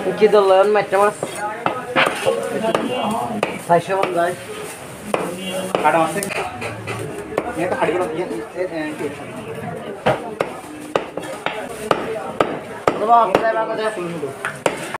কি ধরলেন মাছটা মাছ 400 মন যায় কাটা আছে ये तो हाड़ी वाला ये বাবা আপনারা বাবা